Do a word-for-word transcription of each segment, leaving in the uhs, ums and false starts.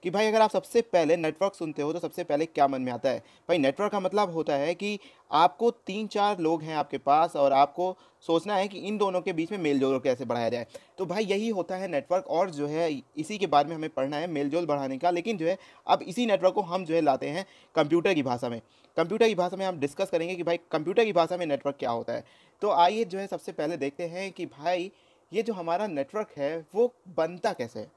कि भाई अगर आप सबसे पहले नेटवर्क सुनते हो तो सबसे पहले क्या मन में आता है? भाई नेटवर्क का मतलब होता है कि आपको तीन चार लोग हैं आपके पास और आपको सोचना है कि इन दोनों के बीच में मेल-जोल कैसे बढ़ाया जाए। तो भाई यही होता है नेटवर्क, और जो है इसी के बारे में हमें पढ़ना है, मेल-जोल बढ़ाने का। लेकिन जो है अब इसी नेटवर्क को हम जो है लाते हैं कंप्यूटर की भाषा में। कंप्यूटर की भाषा में हम डिस्कस करेंगे कि भाई कंप्यूटर की भाषा में नेटवर्क क्या होता है। तो आइए जो है सबसे पहले देखते हैं कि भाई ये जो हमारा नेटवर्क है वो बनता कैसे है।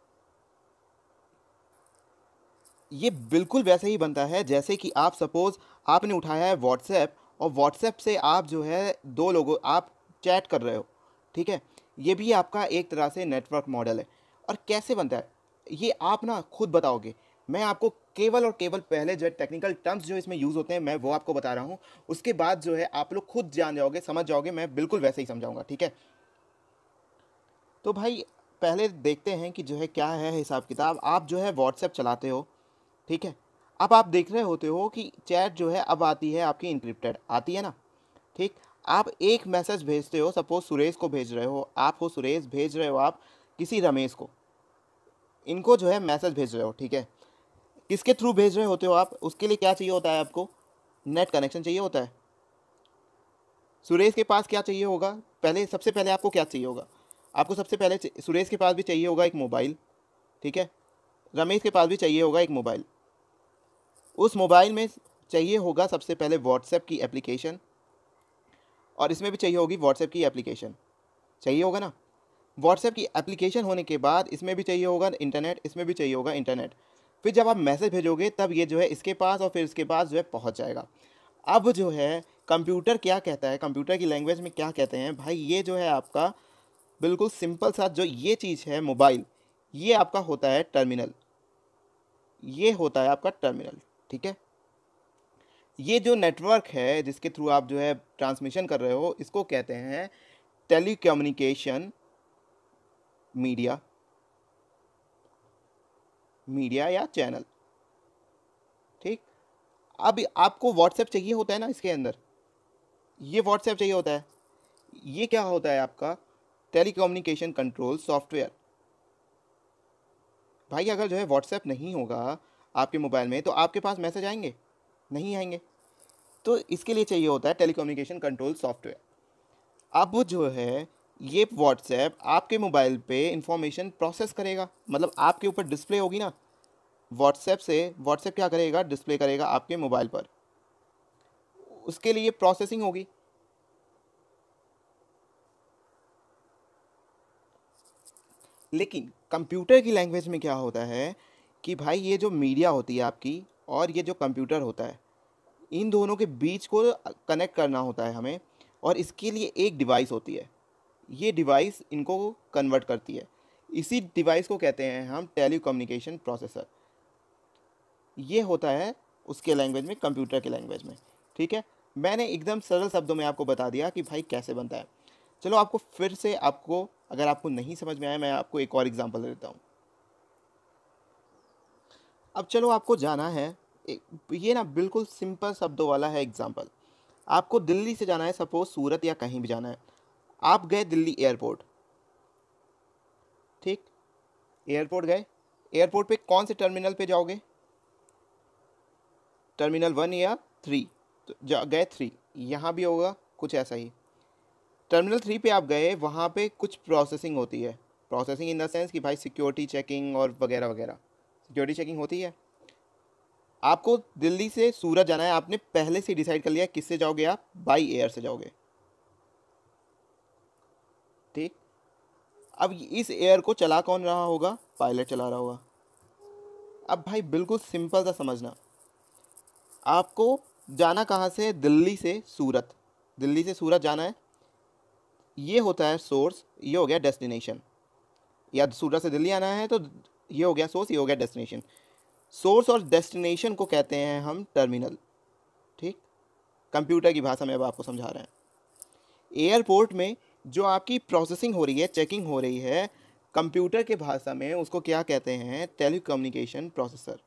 ये बिल्कुल वैसे ही बनता है जैसे कि आप सपोज़ आपने उठाया है व्हाट्सएप, और व्हाट्सएप से आप जो है दो लोगों आप चैट कर रहे हो, ठीक है? ये भी आपका एक तरह से नेटवर्क मॉडल है। और कैसे बनता है, ये आप ना खुद बताओगे। मैं आपको केवल और केवल पहले जो टेक्निकल टर्म्स जो इसमें यूज़ होते हैं मैं वो आपको बता रहा हूँ। उसके बाद जो है आप लोग खुद जान जाओगे, समझ जाओगे, मैं बिल्कुल वैसे ही समझाऊँगा, ठीक है? तो भाई पहले देखते हैं कि जो है क्या है हिसाब-किताब। आप जो है व्हाट्सएप चलाते हो, ठीक है? अब आप देख रहे होते हो कि चैट जो है अब आती है आपकी एन्क्रिप्टेड, आती है ना? ठीक? आप एक मैसेज भेजते हो, सपोज़ सुरेश को भेज रहे हो, आप हो सुरेश, भेज रहे हो आप किसी रमेश को। इनको जो है मैसेज भेज रहे हो, ठीक है? किसके थ्रू भेज रहे होते हो आप? उसके लिए क्या चाहिए होता है आपको? नेट कनेक्शन चाहिए होता है। सुरेश के पास क्या चाहिए होगा? पहले सबसे पहले आपको क्या चाहिए होगा? आपको सबसे पहले च सुरेश के पास भी चाहिए होगा एक मोबाइल, ठीक है? रमेश के पास भी चाहिए होगा एक मोबाइल। उस मोबाइल में चाहिए होगा सबसे पहले व्हाट्सएप की एप्लीकेशन, और इसमें भी चाहिए होगी व्हाट्सएप की एप्लीकेशन, चाहिए होगा ना? व्हाट्सएप की एप्लीकेशन होने के बाद इसमें भी चाहिए होगा इंटरनेट, इसमें भी चाहिए होगा इंटरनेट। फिर जब आप मैसेज भेजोगे तब ये जो है इसके पास, और फिर इसके पास जो है पहुंच जाएगा। अब जो है कंप्यूटर क्या कहता है, कंप्यूटर की लैंग्वेज में क्या कहते हैं भाई, ये जो है आपका बिल्कुल सिंपल सा जो ये चीज़ है मोबाइल, ये आपका होता है टर्मिनल। ये होता है आपका टर्मिनल, ठीक है? ये जो नेटवर्क है जिसके थ्रू आप जो है ट्रांसमिशन कर रहे हो, इसको कहते हैं टेलीकम्युनिकेशन मीडिया, मीडिया या चैनल, ठीक? अब आपको व्हाट्सएप चाहिए होता है ना, इसके अंदर ये व्हाट्सएप चाहिए होता है। ये क्या होता है आपका टेलीकम्युनिकेशन कंट्रोल सॉफ्टवेयर। भाई अगर जो है व्हाट्सएप नहीं होगा आपके मोबाइल में तो आपके पास मैसेज आएंगे? नहीं आएंगे। तो इसके लिए चाहिए होता है टेलीकम्युनिकेशन कंट्रोल सॉफ्टवेयर। अब जो है ये व्हाट्सएप आपके मोबाइल पे इंफॉर्मेशन प्रोसेस करेगा, मतलब आपके ऊपर डिस्प्ले होगी ना, व्हाट्सएप से व्हाट्सएप क्या करेगा, डिस्प्ले करेगा आपके मोबाइल पर। उसके लिए प्रोसेसिंग होगी। लेकिन कंप्यूटर की लैंग्वेज में क्या होता है कि भाई ये जो मीडिया होती है आपकी और ये जो कंप्यूटर होता है, इन दोनों के बीच को कनेक्ट करना होता है हमें, और इसके लिए एक डिवाइस होती है। ये डिवाइस इनको कन्वर्ट करती है। इसी डिवाइस को कहते हैं हम टेलीकम्युनिकेशन प्रोसेसर। ये होता है उसके लैंग्वेज में, कंप्यूटर के लैंग्वेज में, ठीक है? मैंने एकदम सरल शब्दों में आपको बता दिया कि भाई कैसे बनता है। चलो आपको फिर से, आपको अगर आपको नहीं समझ में आया, मैं आपको एक और एग्जांपल दे देता हूँ। अब चलो आपको जाना है, एक- ये ना बिल्कुल सिंपल शब्दों वाला है एग्जांपल। आपको दिल्ली से जाना है, सपोज सूरत या कहीं भी जाना है। आप गए दिल्ली एयरपोर्ट, ठीक? एयरपोर्ट गए, एयरपोर्ट पे कौन से टर्मिनल पे जाओगे? टर्मिनल वन या थ्री? तो जा गए थ्री, यहाँ भी होगा कुछ ऐसा ही। टर्मिनल थ्री पे आप गए, वहाँ पे कुछ प्रोसेसिंग होती है। प्रोसेसिंग इन द सेंस कि भाई सिक्योरिटी चेकिंग और वगैरह वगैरह, सिक्योरिटी चेकिंग होती है। आपको दिल्ली से सूरत जाना है, आपने पहले से डिसाइड कर लिया किससे जाओगे, आप बाई एयर से जाओगे, ठीक? अब इस एयर को चला कौन रहा होगा? पायलट चला रहा होगा। अब भाई बिल्कुल सिंपल सा समझना, आपको जाना कहाँ से है? दिल्ली से सूरत। दिल्ली से सूरत जाना है, ये होता है सोर्स, ये हो गया डेस्टिनेशन। या सूरत से दिल्ली आना है तो ये हो गया सोर्स, ये हो गया डेस्टिनेशन। सोर्स और डेस्टिनेशन को कहते हैं हम टर्मिनल, ठीक? कंप्यूटर की भाषा में अब आपको समझा रहे हैं। एयरपोर्ट में जो आपकी प्रोसेसिंग हो रही है, चेकिंग हो रही है, कंप्यूटर के भाषा में उसको क्या कहते हैं? Telecommunication processor.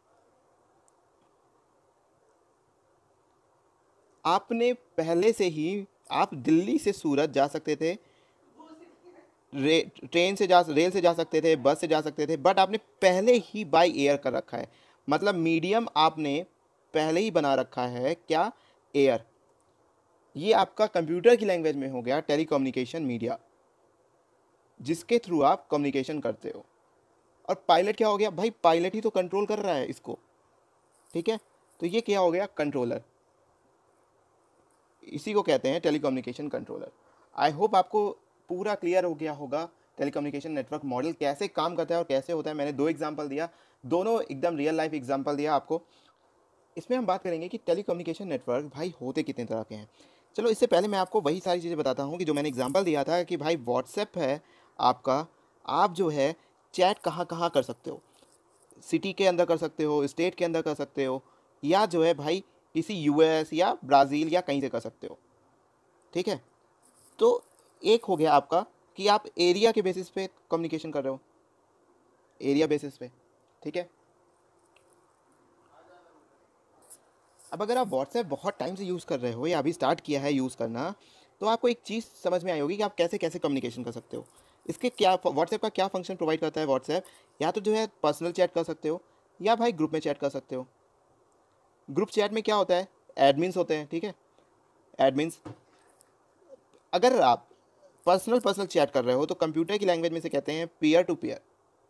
आपने पहले से ही, आप दिल्ली से सूरत जा सकते थे, रे ट्रेन से जा रेल से जा सकते थे, बस से जा सकते थे, बट आपने पहले ही बाय एयर कर रखा है। मतलब मीडियम आपने पहले ही बना रखा है क्या, एयर। ये आपका कंप्यूटर की लैंग्वेज में हो गया टेलीकम्युनिकेशन मीडिया, जिसके थ्रू आप कम्युनिकेशन करते हो। और पायलट क्या हो गया भाई, पायलट ही तो कंट्रोल कर रहा है इसको, ठीक है। तो ये क्या हो गया, कंट्रोलर, इसी को कहते हैं टेलीकम्युनिकेशन कंट्रोलर। आई होप आपको पूरा क्लियर हो गया होगा टेलीकम्युनिकेशन नेटवर्क मॉडल कैसे काम करता है और कैसे होता है। मैंने दो एग्जांपल दिया, दोनों एकदम रियल लाइफ एग्जांपल दिया आपको। इसमें हम बात करेंगे कि टेलीकम्युनिकेशन नेटवर्क भाई होते कितने तरह के हैं। चलो इससे पहले मैं आपको वही सारी चीज़ें बताता हूँ कि जो मैंने एग्जांपल दिया था कि भाई व्हाट्सएप है आपका, आप जो है चैट कहाँ कहाँ कर सकते हो, सिटी के अंदर कर सकते हो, स्टेट के अंदर कर सकते हो, या जो है भाई किसी यूएस या ब्राज़ील या कहीं से कर सकते हो, ठीक है। तो एक हो गया आपका कि आप एरिया के बेसिस पे कम्युनिकेशन कर रहे हो, एरिया बेसिस पे, ठीक है। अब अगर आप व्हाट्सएप बहुत टाइम से यूज़ कर रहे हो या अभी स्टार्ट किया है यूज़ करना, तो आपको एक चीज़ समझ में आई होगी कि आप कैसे कैसे कम्युनिकेशन कर सकते हो। इसके क्या, व्हाट्सएप का क्या फंक्शन प्रोवाइड करता है व्हाट्सएप, या तो जो है पर्सनल चैट कर सकते हो या भाई ग्रुप में चैट कर सकते हो। ग्रुप चैट में क्या होता है, एडमिन्स होते हैं, ठीक है। एडमिन्स, अगर आप पर्सनल पर्सनल चैट कर रहे हो तो कंप्यूटर की लैंग्वेज में से कहते हैं पीयर टू पीयर।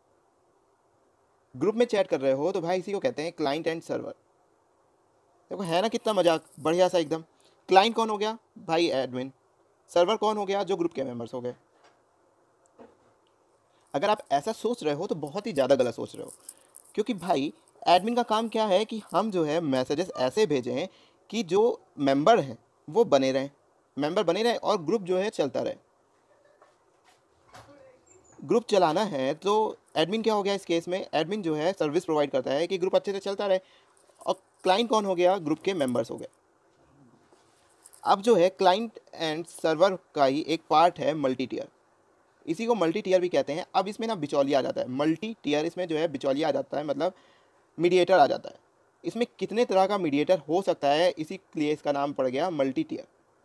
ग्रुप में चैट कर रहे हो तो भाई इसी को कहते हैं क्लाइंट एंड सर्वर। देखो है ना कितना मजाक, बढ़िया सा एकदम। क्लाइंट कौन हो गया भाई, एडमिन। सर्वर कौन हो गया, जो ग्रुप के मेंबर्स हो गए। अगर आप ऐसा सोच रहे हो तो बहुत ही ज़्यादा गलत सोच रहे हो, क्योंकि भाई एडमिन का काम क्या है कि हम जो है मैसेजेस ऐसे भेजें कि जो मेंबर हैं वो बने रहें, मेंबर बने रहें और ग्रुप जो है चलता रहे। ग्रुप चलाना है तो एडमिन क्या हो गया इस केस में, एडमिन जो है सर्विस प्रोवाइड करता है कि ग्रुप अच्छे से चलता रहे। और क्लाइंट कौन हो गया, ग्रुप के मेंबर्स हो गए। अब जो है क्लाइंट एंड सर्वर का ही एक पार्ट है मल्टी टीयर, इसी को मल्टी टीयर भी कहते हैं। अब इसमें ना बिचौलिया आ जाता है, मल्टी टीयर इसमें जो है बिचौलिया आ जाता है, मतलब मीडिएटर आ जाता है। इसमें कितने तरह का मीडिएटर हो सकता है, इसी लिए इसका नाम पड़ गया मल्टी टीयर।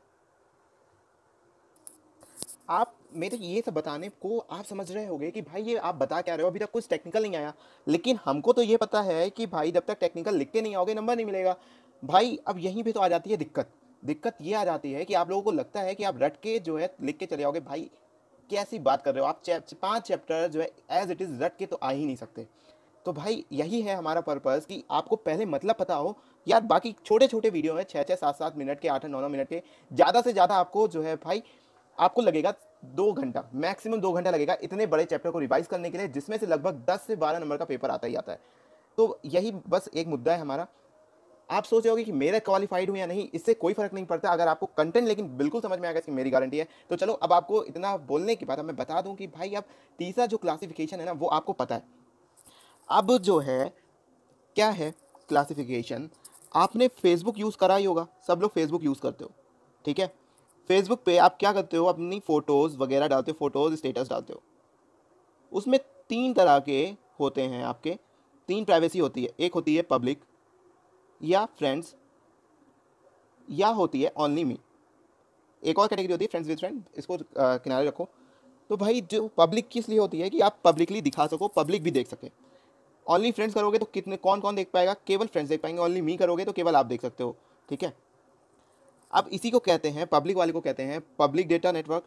आप मेरे ये सब बताने को आप समझ रहे होंगे कि भाई ये आप बता क्या रहे हो, अभी तक कुछ टेक्निकल नहीं आया। लेकिन हमको तो ये पता है कि भाई जब तक टेक्निकल लिख के नहीं आओगे नंबर नहीं मिलेगा भाई। अब यहीं पे तो आ जाती है दिक्कत। दिक्कत ये आ जाती है कि आप लोगों को लगता है कि आप रट के जो है लिख के चले आओगे। भाई कैसी बात कर रहे हो आप, चैप पाँच चैप्टर जो है एज इट इज़ रट के तो आ ही नहीं सकते। तो भाई यही है हमारा पर्पज़ कि आपको पहले मतलब पता हो यार। बाकी छोटे छोटे वीडियो हैं, छः छः सात सात मिनट के, आठ नौ नौ मिनट के, ज़्यादा से ज़्यादा आपको जो है भाई आपको लगेगा दो घंटा, मैक्सिमम दो घंटा लगेगा इतने बड़े चैप्टर को रिवाइज करने के लिए, जिसमें से लगभग दस से बारह नंबर का पेपर आता ही आता है। तो यही बस एक मुद्दा है हमारा। आप सोच रहे होगे कि मेरा क्वालिफाइड हूँ या नहीं, इससे कोई फर्क नहीं पड़ता अगर आपको कंटेंट लेकिन बिल्कुल समझ में आएगा, इसकी मेरी गारंटी है। तो चलो अब आपको इतना बोलने के बाद अब मैं बता दूं कि भाई अब तीसरा जो क्लासिफिकेशन है ना वो आपको पता है। अब जो है क्या है क्लासिफिकेशन, आपने फेसबुक यूज़ करा ही होगा, सब लोग फेसबुक यूज़ करते हो, ठीक है। फेसबुक पे आप क्या करते हो, अपनी फ़ोटोज़ वगैरह डालते हो, फ़ोटोज़ स्टेटस डालते हो। उसमें तीन तरह के होते हैं आपके, तीन प्राइवेसी होती है। एक होती है पब्लिक या फ्रेंड्स, या होती है ओनली मी। एक और कैटेगरी होती है फ्रेंड्स विद फ्रेंड, इसको आ, किनारे रखो। तो भाई जो पब्लिक किस लिए होती है कि आप पब्लिकली दिखा सको, पब्लिक भी देख सके। ओनली फ्रेंड्स करोगे तो कितने कौन कौन देख पाएगा, केवल फ्रेंड्स देख पाएंगे। ओनली मी करोगे तो केवल आप देख सकते हो, ठीक है। अब इसी को कहते हैं, पब्लिक वाले को कहते हैं पब्लिक डेटा नेटवर्क।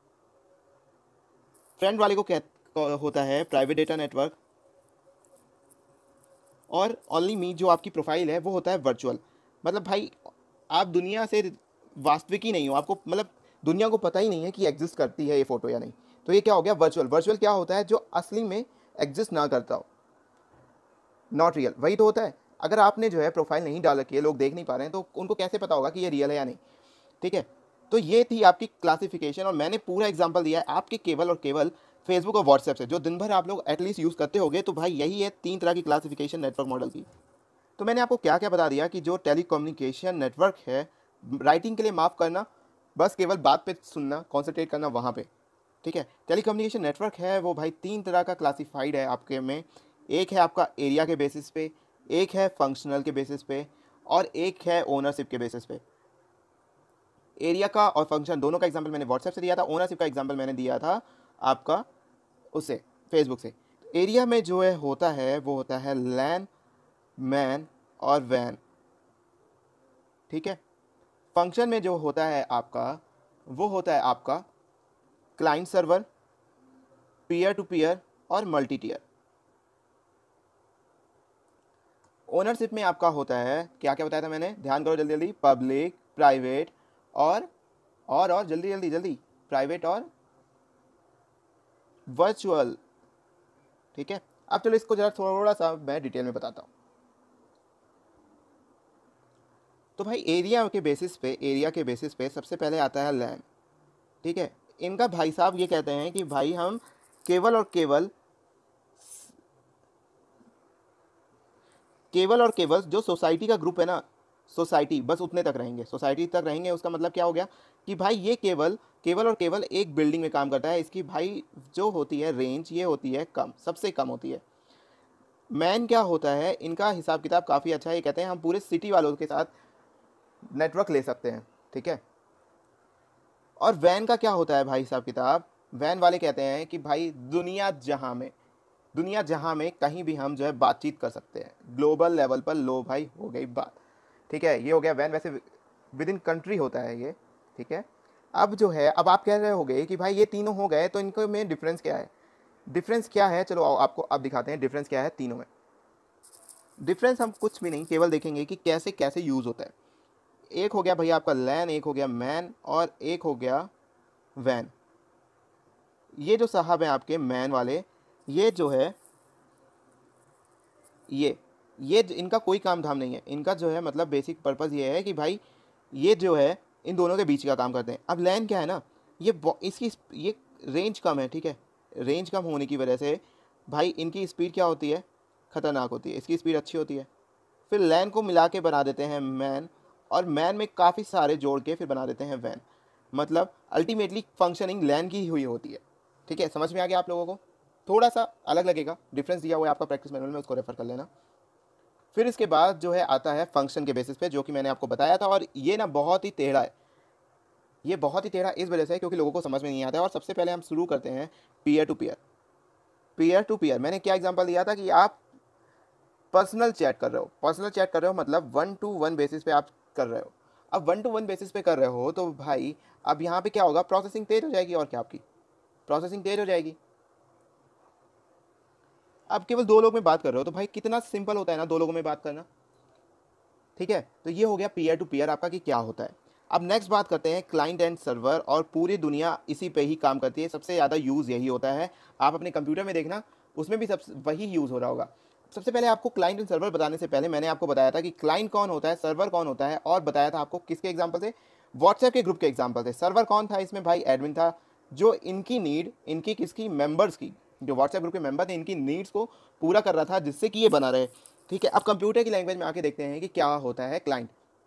फ्रेंड वाले को कह होता है प्राइवेट डेटा नेटवर्क। और ओनली मी जो आपकी प्रोफाइल है वो होता है वर्चुअल। मतलब भाई आप दुनिया से वास्तविक ही नहीं हो, आपको मतलब दुनिया को पता ही नहीं है कि एग्जिस्ट करती है ये फ़ोटो या नहीं। तो ये क्या हो गया वर्चुअल। वर्चुअल क्या होता है, जो असली में एग्जिस्ट ना करता हो, नॉट रियल, वही तो होता है। अगर आपने जो है प्रोफाइल नहीं डाल रखी है, लोग देख नहीं पा रहे हैं, तो उनको कैसे पता होगा कि ये रियल है या नहीं, ठीक है। तो ये थी आपकी क्लासिफिकेशन, और मैंने पूरा एग्जांपल दिया है आपके केवल और केवल फेसबुक और व्हाट्सएप से, जो दिन भर आप लोग एटलीस्ट यूज़ करते होगे। तो भाई यही है तीन तरह की क्लासिफिकेशन नेटवर्क मॉडल की। तो मैंने आपको क्या क्या बता दिया कि जो टेलीकम्युनिकेशन नेटवर्क है, राइटिंग के लिए माफ़ करना, बस केवल बात पे सुनना, कॉन्सेंट्रेट करना वहाँ पे, ठीक है। टेलीकम्युनिकेशन नेटवर्क है वो भाई तीन तरह का क्लासिफाइड है आपके में। एक है आपका एरिया के बेसिस पे, एक है फंक्शनल के बेसिस पे, और एक है ओनरशिप के बेसिस पे। एरिया का और फंक्शन दोनों का एग्जांपल मैंने व्हाट्सएप से दिया था, ओनरशिप का एग्जांपल मैंने दिया था आपका उससे फेसबुक से। एरिया में जो है होता है वो होता है लैन, मैन और वैन, ठीक है। फंक्शन में जो होता है आपका वो होता है आपका client server, peer to peer और मल्टी टियर। ओनरशिप में आपका होता है क्या क्या बताया था मैंने, ध्यान करो जल्दी जल्दी, पब्लिक, प्राइवेट और और और जल्दी जल्दी जल्दी प्राइवेट और वर्चुअल, ठीक है। अब चलो इसको जरा थोड़ा सा मैं डिटेल में बताता हूँ। तो भाई एरिया के बेसिस पे एरिया के बेसिस पे सबसे पहले आता है लैन, ठीक है। इनका भाई साहब ये कहते हैं कि भाई हम केवल और केवल केवल और केवल जो सोसाइटी का ग्रुप है ना, सोसाइटी बस उतने तक रहेंगे, सोसाइटी तक रहेंगे। उसका मतलब क्या हो गया कि भाई ये केवल केवल और केवल एक बिल्डिंग में काम करता है। इसकी भाई जो होती है रेंज ये होती है कम, सबसे कम होती है। मैन क्या होता है, इनका हिसाब किताब काफ़ी अच्छा है। ये कहते हैं हम पूरे सिटी वालों के साथ नेटवर्क ले सकते हैं, ठीक है। और वैन का क्या होता है भाई हिसाब किताब, वैन वाले कहते हैं कि भाई दुनिया जहाँ में दुनिया जहाँ में कहीं भी हम जो है बातचीत कर सकते हैं, ग्लोबल लेवल पर। लो भाई हो गई बात, ठीक है। ये हो गया वैन, वैसे विद इन कंट्री होता है ये, ठीक है। अब जो है, अब आप कह रहे होगे कि भाई ये तीनों हो गए तो इनको में डिफरेंस क्या है। डिफरेंस क्या है, चलो आपको अब दिखाते हैं डिफरेंस क्या है तीनों में। डिफरेंस हम कुछ भी नहीं, केवल देखेंगे कि कैसे कैसे यूज़ होता है। एक हो गया भैया आपका लैन, एक हो गया मैन और एक हो गया वैन। ये जो साहब हैं आपके मैन वाले, ये जो है ये ये इनका कोई काम धाम नहीं है। इनका जो है मतलब बेसिक पर्पज़ ये है कि भाई ये जो है इन दोनों के बीच का काम करते हैं। अब लैन क्या है ना, ये इसकी ये रेंज कम है, ठीक है। रेंज कम होने की वजह से भाई इनकी स्पीड क्या होती है, ख़तरनाक होती है। इसकी स्पीड अच्छी होती है। फिर लैन को मिला के बना देते हैं मैन, और मैन में काफ़ी सारे जोड़ के फिर बना देते हैं वैन। मतलब अल्टीमेटली फंक्शनिंग लैन की हुई होती है, ठीक है। समझ में आ गया आप लोगों को? थोड़ा सा अलग लगेगा, डिफरेंस दिया हुआ है आपका प्रैक्टिस मैनुअल में, उसको रेफर कर लेना। फिर इसके बाद जो है आता है फंक्शन के बेसिस पे, जो कि मैंने आपको बताया था। और ये ना बहुत ही टेढ़ा है, ये बहुत ही टेढ़ा इस वजह से है क्योंकि लोगों को समझ में नहीं आता है। और सबसे पहले हम शुरू करते हैं peer to peer. Peer to peer मैंने क्या एग्जांपल दिया था कि आप पर्सनल चैट कर रहे हो, पर्सनल चैट कर रहे हो मतलब वन टू वन बेसिस पे आप कर रहे हो। अब वन टू वन बेसिस पे कर रहे हो तो भाई अब यहाँ पे क्या होगा, प्रोसेसिंग तेज हो जाएगी। और क्या, आपकी प्रोसेसिंग तेज हो जाएगी। अब केवल दो लोग में बात कर रहे हो तो भाई कितना सिंपल होता है ना दो लोगों में बात करना, ठीक है। तो ये हो गया पीयर टू पीयर आपका कि क्या होता है। अब नेक्स्ट बात करते हैं क्लाइंट एंड सर्वर, और पूरी दुनिया इसी पे ही काम करती है। सबसे ज़्यादा यूज़ यही होता है। आप अपने कंप्यूटर में देखना, उसमें भी सब वही यूज़ हो रहा होगा। सबसे पहले आपको क्लाइंट एंड सर्वर बताने से पहले मैंने आपको बताया था कि क्लाइंट कौन होता है, सर्वर कौन होता है, और बताया था आपको किसके एग्जाम्पल से, व्हाट्सएप के ग्रुप के एग्जाम्पल से। सर्वर कौन था इसमें, भाई एडमिन था, जो इनकी नीड, इनकी किसकी, मेंबर्स की, जो व्हाट्सएप ग्रुप के मेंबर थे, इनकी नीड्स को पूरा कर रहा था जिससे कि ये बना रहे, ठीक है। अब कंप्यूटर की लैंग्वेज में आके देखते हैं कि क्या होता है क्लाइंट।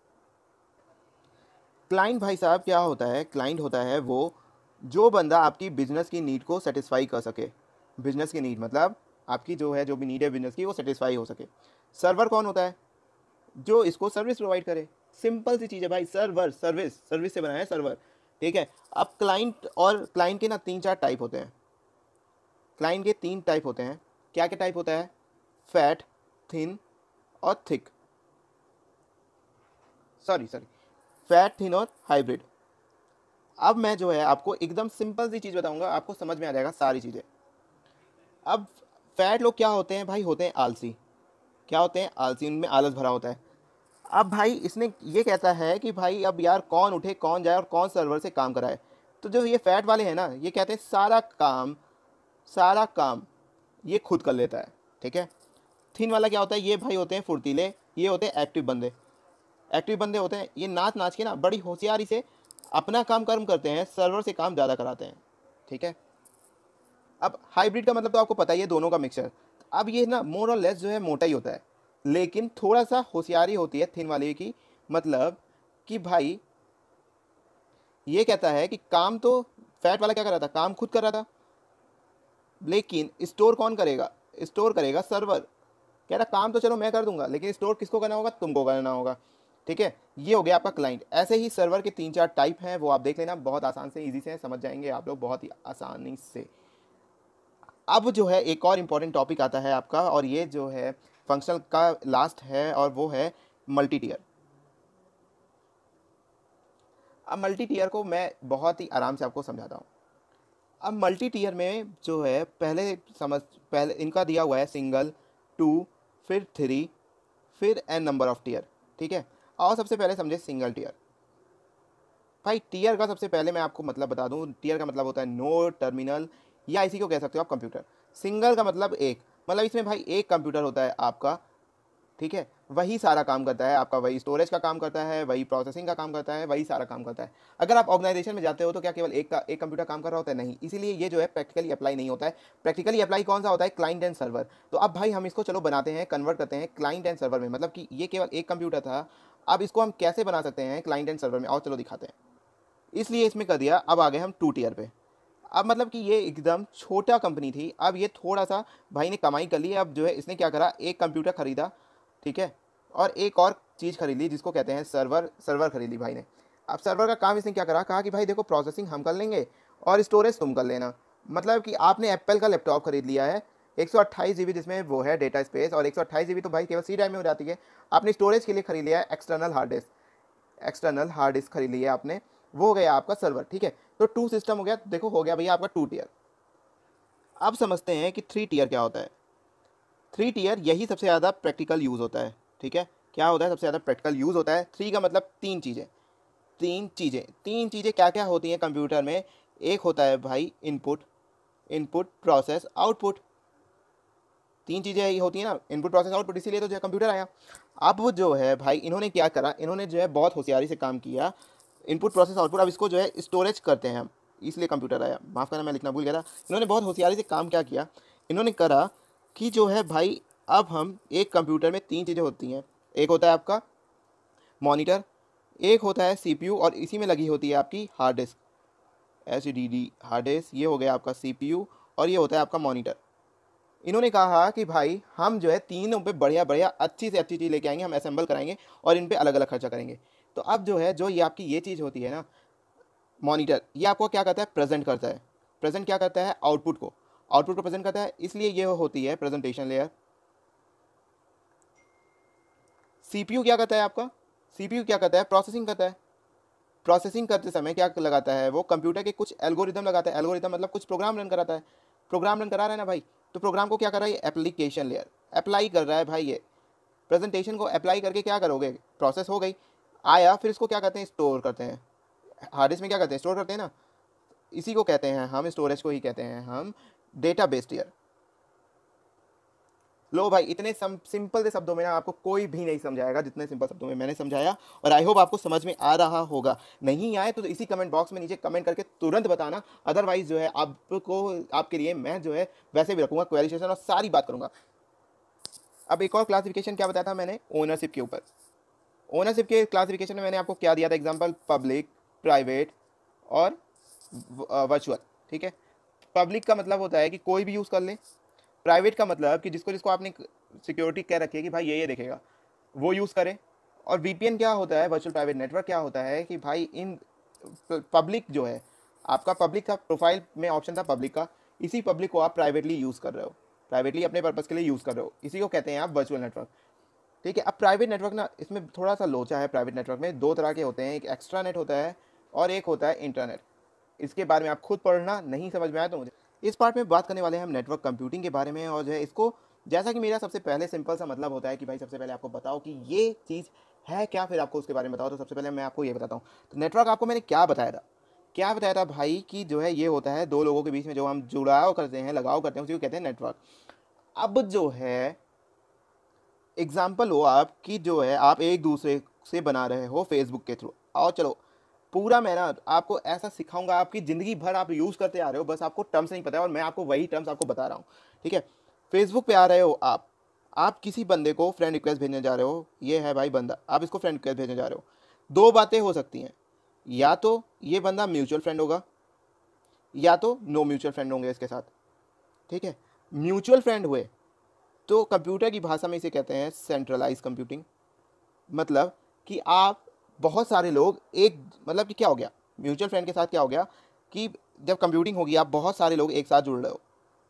क्लाइंट भाई साहब क्या होता है, क्लाइंट होता है वो जो बंदा आपकी बिजनेस की नीड को सेटिस्फाई कर सके। बिजनेस की नीड मतलब आपकी जो है, जो भी नीड है बिजनेस की, वो सेटिस्फाई हो सके। सर्वर कौन होता है, जो इसको सर्विस प्रोवाइड करे। सिंपल सी चीज़ है भाई, सर्वर सर्विस, सर्विस से बना है सर्वर, ठीक है। अब क्लाइंट, और क्लाइंट के ना तीन चार टाइप होते हैं। क्लाइंट के तीन टाइप होते हैं। क्या क्या टाइप होता है, फैट, थिन और thick, sorry sorry fat, thin और हाइब्रिड। अब मैं जो है आपको एकदम सिंपल सी चीज़ बताऊंगा, आपको समझ में आ जाएगा सारी चीज़ें। अब फैट लोग क्या होते हैं भाई, होते हैं आलसी। क्या होते हैं, आलसी, उनमें आलस भरा होता है। अब भाई इसने ये कहता है कि भाई अब यार कौन उठे कौन जाए और कौन सर्वर से काम कराए। तो जो ये फैट वाले हैं ना, ये कहते हैं सारा काम सारा काम ये खुद कर लेता है, ठीक है। थिन वाला क्या होता है, ये भाई होते हैं फुर्तीले, ये होते हैं एक्टिव बंदे। एक्टिव बंदे होते हैं, ये नाच नाच के ना बड़ी होशियारी से अपना काम कर्म करते हैं, सर्वर से काम ज़्यादा कराते हैं, ठीक है। अब हाइब्रिड का मतलब तो आपको पता ही है, दोनों का मिक्सचर। अब ये ना मोर और लेस जो है मोटा ही होता है, लेकिन थोड़ा सा होशियारी होती है थिन वाले की। मतलब कि भाई ये कहता है कि काम तो फैट वाला क्या कर रहा था, काम खुद कर रहा था, लेकिन स्टोर कौन करेगा, स्टोर करेगा सर्वर। कह रहा काम तो चलो मैं कर दूंगा, लेकिन स्टोर किसको करना होगा, तुमको करना होगा, ठीक है। ये हो गया आपका क्लाइंट। ऐसे ही सर्वर के तीन चार टाइप हैं, वो आप देख लेना, बहुत आसान से, इजी से समझ जाएंगे आप लोग बहुत ही आसानी से। अब जो है एक और इम्पॉर्टेंट टॉपिक आता है आपका, और ये जो है फंक्शनल का लास्ट है, और वो है मल्टी टीयर। अब मल्टी टीयर को मैं बहुत ही आराम से आपको समझाता हूँ। अब मल्टी टीयर में जो है पहले समझ पहले इनका दिया हुआ है सिंगल, टू, फिर थ्री, फिर एन नंबर ऑफ टीयर, ठीक है। और सबसे पहले समझे सिंगल टीयर। भाई टीयर का सबसे पहले मैं आपको मतलब बता दूं, टीयर का मतलब होता है नोड, टर्मिनल, या इसी को कह सकते हो आप कंप्यूटर। सिंगल का मतलब एक, मतलब इसमें भाई एक कंप्यूटर होता है आपका, ठीक है। वही सारा काम करता है आपका, वही स्टोरेज का काम करता है, वही प्रोसेसिंग का काम करता है, वही सारा काम करता है। अगर आप ऑर्गेनाइजेशन में जाते हो तो क्या केवल एक का एक कंप्यूटर काम कर रहा होता है? नहीं। इसीलिए ये जो है प्रैक्टिकली अप्लाई नहीं होता है। प्रैक्टिकली अप्लाई कौन सा होता है? Client and server. तो अब भाई हम इसको चलो बनाते हैं, कन्वर्ट करते हैं क्लाइंट एंड सर्वर में। मतलब कि ये केवल एक कंप्यूटर था, अब इसको हम कैसे बना सकते हैं क्लाइंट एंड सर्वर में, और चलो दिखाते हैं। इसलिए इसमें कर दिया। अब आ गए हम टू टीयर पे। अब मतलब कि ये एकदम छोटा कंपनी थी, अब ये थोड़ा सा भाई ने कमाई कर ली। अब जो है इसने क्या करा, एक कंप्यूटर खरीदा, ठीक है, और एक और चीज़ खरीद ली जिसको कहते हैं सर्वर। सर्वर खरीद ली भाई ने। अब सर्वर का काम इसने क्या करा, कहा कि भाई देखो प्रोसेसिंग हम कर लेंगे और स्टोरेज तुम कर लेना। मतलब कि आपने एप्पल का लैपटॉप खरीद लिया है, एक सौ अट्ठाईस जी बी जिसमें वो है डेटा स्पेस, और एक सौ अट्ठाईस जी बी तो भाई केवल सी ड्राइव में हो जाती है। आपने स्टोरेज के लिए खरीद लिया है external hard disk, external hard disk खरीद लिया आपने, वो हो गया आपका सर्वर, ठीक है। तो टू सिस्टम हो गया, देखो हो गया भैया आपका टू टीयर। अब समझते हैं कि थ्री टीयर क्या होता है। थ्री टीयर यही सबसे ज़्यादा प्रैक्टिकल यूज़ होता है, ठीक है। क्या होता है? सबसे ज़्यादा प्रैक्टिकल यूज़ होता है। थ्री का मतलब तीन चीज़ें, तीन चीज़ें तीन चीज़ें क्या क्या होती हैं कंप्यूटर में? एक होता है भाई इनपुट, इनपुट प्रोसेस आउटपुट। तीन चीज़ें ही होती हैं ना, इनपुट प्रोसेस आउटपुट, इसीलिए तो जो है कंप्यूटर आया। अब वो जो है भाई इन्होंने क्या करा, इन्होंने जो है बहुत होशियारी से काम किया। इनपुट प्रोसेस आउटपुट, अब इसको जो है स्टोरेज करते हैं हम, इसलिए कंप्यूटर आया। माफ़ करना मैं लिखना भूल गया था। इन्होंने बहुत होशियारी से काम क्या किया, इन्होंने करा कि जो है भाई अब हम एक कंप्यूटर में तीन चीज़ें होती हैं। एक होता है आपका मॉनिटर, एक होता है सीपीयू, और इसी में लगी होती है आपकी hard disk, H D D hard disk. ये हो गया आपका सीपीयू, और ये होता है आपका मॉनिटर। इन्होंने कहा कि भाई हम जो है तीनों पे बढ़िया बढ़िया अच्छी से अच्छी चीज़ लेके आएंगे, हम असेंबल कराएंगे और इन पे अलग अलग खर्चा करेंगे। तो अब जो है जो ये आपकी ये चीज़ होती है ना मॉनिटर, ये आपको क्या करता है? प्रेजेंट करता है। प्रेजेंट क्या करता है? आउटपुट को, आउटपुट को प्रेजेंट करता है, इसलिए ये होती है प्रेजेंटेशन लेयर। सीपीयू क्या करता है आपका? सीपीयू क्या करता है? प्रोसेसिंग करता है। प्रोसेसिंग करते समय क्या लगाता है वो? कंप्यूटर के कुछ एल्गोरिदम लगाता है। एल्गोरिदम मतलब कुछ प्रोग्राम रन कराता है। प्रोग्राम रन करा रहा है ना भाई, तो प्रोग्राम को क्या कर रहा है? ये एप्लीकेशन लेयर अप्लाई कर रहा है भाई। ये प्रेजेंटेशन को अप्लाई करके क्या करोगे? प्रोसेस हो गई, आया, फिर इसको क्या करते हैं? स्टोर करते हैं। हार्ड डिस्क में क्या करते हैं? स्टोर करते हैं ना, इसी को कहते हैं हम, स्टोरेज को ही कहते हैं हम डेटा बेस टीयर। लो भाई, इतने सिंपल से शब्दों में ना आपको कोई भी नहीं समझाएगा जितने सिंपल शब्दों में मैंने समझाया, और आई होप आपको समझ में आ रहा होगा। नहीं आए तो इसी कमेंट बॉक्स में नीचे कमेंट करके तुरंत बताना, अदरवाइज जो है आपको आपके लिए मैं जो है वैसे भी रखूंगा क्वेरी सेशन और सारी बात करूंगा। अब एक और क्लासिफिकेशन क्या बताया था मैंने ओनरशिप के ऊपर। ओनरशिप के क्लासिफिकेशन में मैंने आपको क्या दिया था एग्जांपल? पब्लिक, प्राइवेट और वर्चुअल, ठीक है। पब्लिक का मतलब होता है कि कोई भी यूज़ कर ले। प्राइवेट का मतलब कि जिसको जिसको आपने सिक्योरिटी कह रखी है कि भाई ये ये देखेगा वो यूज़ करे। और वीपीएन क्या होता है? वर्चुअल प्राइवेट नेटवर्क क्या होता है कि भाई इन पब्लिक जो है आपका, पब्लिक का प्रोफाइल में ऑप्शन था पब्लिक का, इसी पब्लिक को आप प्राइवेटली यूज़ कर रहे हो, प्राइवेटली अपने पर्पज़ के लिए यूज़ कर रहे हो, इसी को कहते हैं आप वर्चुअल नेटवर्क, ठीक है। अब प्राइवेट नेटवर्क ना, इसमें थोड़ा सा लोचा है। प्राइवेट नेटवर्क में दो तरह के होते हैं, एक एक्स्ट्रा नेट होता है और एक होता है इंटरनेट। इसके बारे में आप खुद पढ़ना, नहीं समझ में आया तो मुझे। इस पार्ट में बात करने वाले हैं हम नेटवर्क कंप्यूटिंग के बारे में, और जो है इसको, जैसा कि मेरा सबसे पहले सिंपल सा मतलब होता है कि भाई सबसे पहले आपको बताओ कि ये चीज़ है क्या, फिर आपको उसके बारे में बताओ। तो सबसे पहले मैं आपको ये बताता हूँ, तो नेटवर्क आपको मैंने क्या बताया था, क्या बताया था भाई कि जो है ये होता है दो लोगों के बीच में जो हम जुड़ाव करते हैं, लगाव करते हैं, उसी को कहते हैं नेटवर्क। अब जो है एग्जाम्पल हो आप कि जो है आप एक दूसरे से बना रहे हो फेसबुक के थ्रू, और चलो पूरा मैं ना आपको ऐसा सिखाऊंगा, आपकी ज़िंदगी भर आप यूज़ करते आ रहे हो, बस आपको टर्म्स नहीं पता है, और मैं आपको वही टर्म्स आपको बता रहा हूँ, ठीक है। फेसबुक पे आ रहे हो आप आप किसी बंदे को फ्रेंड रिक्वेस्ट भेजने जा रहे हो, ये है भाई बंदा, आप इसको फ्रेंड रिक्वेस्ट भेजने जा रहे हो। दो बातें हो सकती हैं, या तो ये बंदा म्यूचुअल फ्रेंड होगा, या तो नो म्यूचुअल फ्रेंड होंगे इसके साथ, ठीक है। म्यूचुअल फ्रेंड हुए तो कंप्यूटर की भाषा में इसे कहते हैं सेंट्रलाइज कंप्यूटिंग। मतलब कि आप बहुत सारे लोग एक, मतलब कि क्या हो गया म्यूचुअल फ्रेंड के साथ, क्या हो गया कि जब कंप्यूटिंग होगी आप बहुत सारे लोग एक साथ जुड़ रहे हो,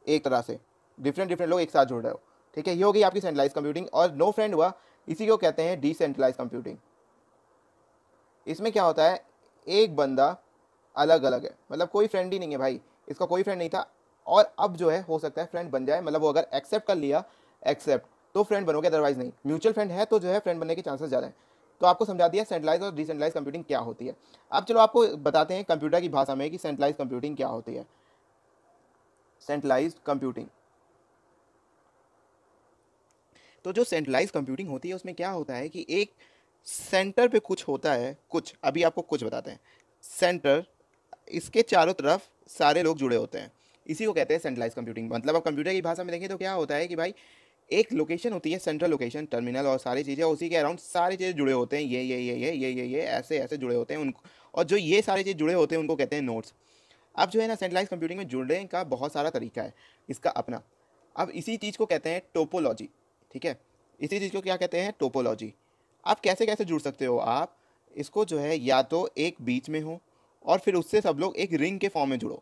एक तरह से डिफरेंट डिफरेंट लोग एक साथ जुड़ रहे हो, ठीक है। ये हो गई आपकी सेंट्रलाइज कंप्यूटिंग। और नो फ्रेंड हुआ, इसी को कहते हैं डिसेंट्रलाइज कंप्यूटिंग। इसमें क्या होता है, एक बंदा अलग अलग है, मतलब कोई फ्रेंड ही नहीं है भाई, इसका कोई फ्रेंड नहीं था और अब जो है हो सकता है फ्रेंड बन जाए, मतलब वो अगर एक्सेप्ट कर लिया एक्सेप्ट तो फ्रेंड बनोगे, अदरवाइज नहीं। म्यूचुअल फ्रेंड है तो जो है फ्रेंड बनने के चांसेस ज़्यादा है। तो आपको समझा दिया सेंट्रलाइज और डिसेंट्रलाइज कंप्यूटिंग क्या होती है। अब चलो आपको बताते हैं कंप्यूटर की भाषा में कि सेंट्रलाइज कंप्यूटिंग क्या होती है। सेंट्रलाइज कंप्यूटिंग, तो जो सेंट्रलाइज कंप्यूटिंग होती है उसमें क्या होता है कि एक सेंटर पे कुछ होता है, कुछ अभी आपको कुछ बताते हैं। सेंटर, इसके चारों तरफ सारे लोग जुड़े होते हैं, इसी को कहते हैं सेंट्रलाइज कंप्यूटिंग। मतलब अब कंप्यूटर की भाषा में देखें तो क्या होता है कि भाई एक लोकेशन होती है, सेंट्रल लोकेशन, टर्मिनल और सारी चीज़ें, उसी के अराउंड सारी चीज़ें जुड़े होते हैं, ये ये ये ये ये ये ये ऐसे ऐसे जुड़े होते हैं उनको, और जो ये सारी चीज़ जुड़े होते हैं उनको कहते हैं नोड्स। अब जो है ना सेंट्रलाइज कंप्यूटिंग में जुड़ने का बहुत सारा तरीका है इसका अपना। अब इसी चीज़ को कहते हैं टोपोलॉजी, ठीक है। इसी चीज़ को क्या कहते हैं, टोपोलॉजी। आप कैसे कैसे जुड़ सकते हो, आप इसको जो है या तो एक बीच में हो और फिर उससे सब लोग एक रिंग के फॉर्म में जुड़ो,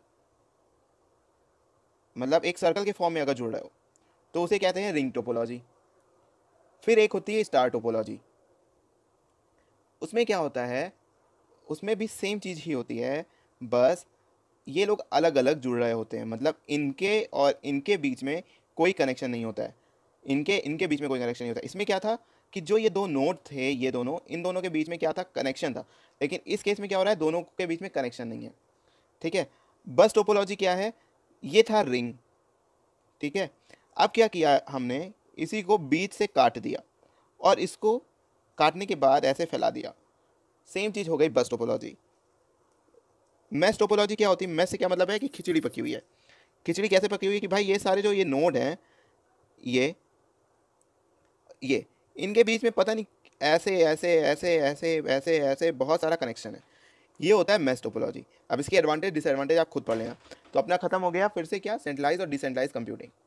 मतलब एक सर्कल के फॉर्म में अगर जुड़ रहे हो तो उसे कहते हैं रिंग टोपोलॉजी। फिर एक होती है स्टार टोपोलॉजी। उसमें क्या होता है, उसमें भी सेम चीज़ ही होती है, बस ये लोग अलग अलग जुड़ रहे होते हैं, मतलब इनके और इनके बीच में कोई कनेक्शन नहीं होता है, इनके इनके बीच में कोई कनेक्शन नहीं होता। इसमें क्या था कि जो ये दो नोड थे, ये दोनों, इन दोनों के बीच में क्या था, कनेक्शन था। लेकिन इस केस में क्या हो रहा है, दोनों के बीच में कनेक्शन नहीं है, ठीक है। बस टोपोलॉजी क्या है, ये था रिंग, ठीक है। अब क्या किया हमने, इसी को बीच से काट दिया और इसको काटने के बाद ऐसे फैला दिया, सेम चीज़ हो गई बस टोपोलॉजी। मैश टोपोलॉजी क्या होती है, मैश से क्या मतलब है कि खिचड़ी पकी हुई है। खिचड़ी कैसे पकी हुई है कि भाई ये सारे जो ये नोड हैं, ये ये इनके बीच में पता नहीं ऐसे ऐसे ऐसे ऐसे ऐसे ऐसे बहुत सारा कनेक्शन है, ये होता है मैश टोपोलॉजी। अब इसकी एडवांटेज डिसएडवांटेज आप खुद पढ़ लेना। तो अपना खत्म हो गया फिर से क्या, सेंट्रलाइज और डिसेंट्रलाइज कंप्यूटिंग।